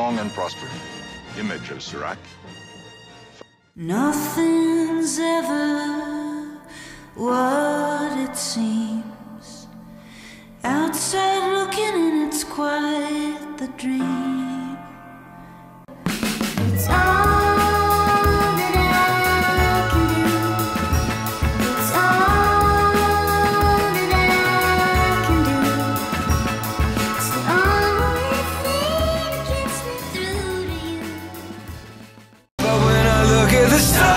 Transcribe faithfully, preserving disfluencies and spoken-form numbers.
long and prosper image of Sirac. Nothing's ever what it seems. Outside looking and it's quite the dream. It's all that I can do. It's all that I can do. It's the only thing that gets me through to you. But when I look at the stars,